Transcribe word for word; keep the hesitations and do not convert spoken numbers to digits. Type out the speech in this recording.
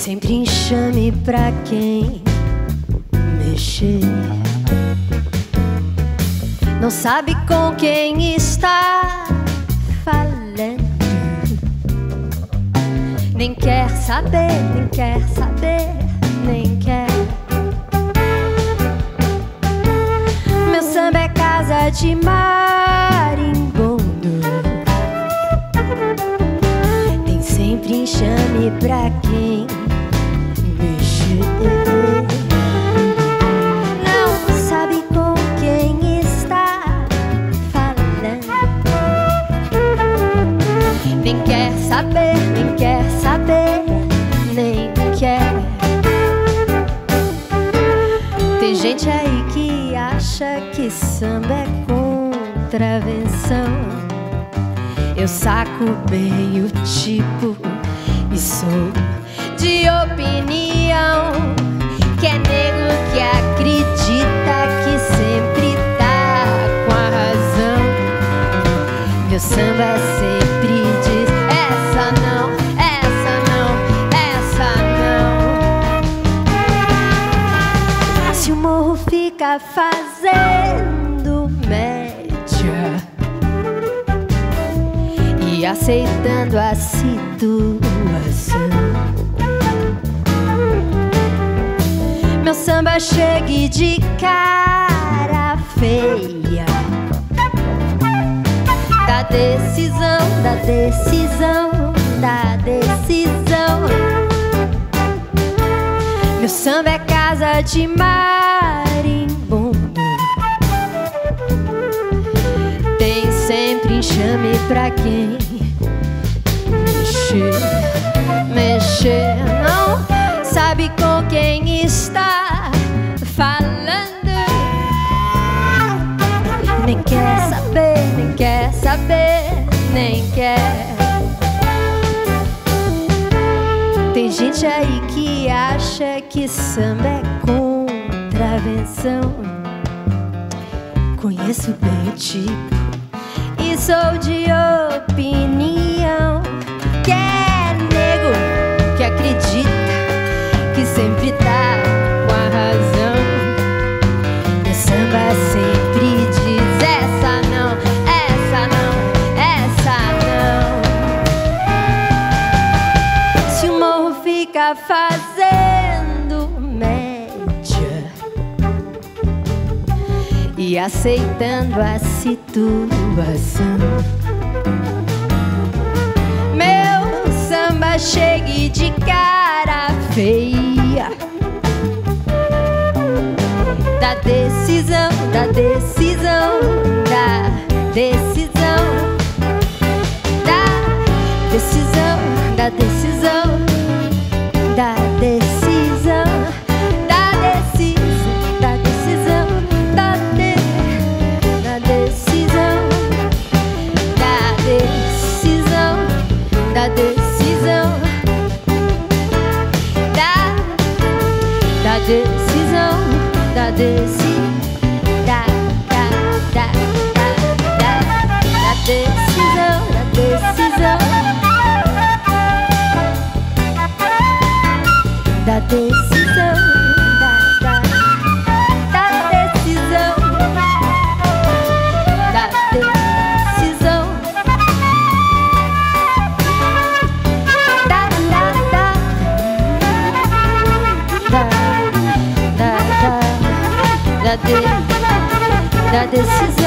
sempre enxame pra quem mexer. Não sabe com quem está falando, nem quer saber, nem quer saber, nem quer. Meu samba é casa de marimbondo, tem sempre enxame pra quem mexer. Não sabe com quem está falando, nem quer saber, nem quer saber, nem quer. Tem gente aí que acha que samba é contravenção. Eu saco bem o tipo e sou de opinião que é nego que acredita que sempre tá com a razão. Meu samba sempre diz: essa não, essa não, essa não. Se o morro fica fazendo média e aceitando a situação, meu samba chegue de cara feia, da decisão, da decisão, da decisão. Meu samba é casa de marimbondo, tem sempre enxame pra quem mexer, mexer. Não sabe com quem está falando, nem quer saber, nem quer saber, nem quer. Tem gente aí que acha que samba é contravenção. Conheço bem o tipo e sou de opinião que é nego que acredita que sempre tá com a razão. Meu samba sempre diz: essa não, essa não, essa não. Se o morro fica fazendo média e aceitando a situação, meu samba chegue de cara feia, da decisão, da decisão, da decisão, da decisão, da decisão, da decisão, da decisão, da decisão, da de, da decisão, da decisão, da decisão, da da decisão, da decisão, da da da da da da decisão, da decisão, da decisão, da da da decisão, da decisão, da da da da da da da de, da decisão.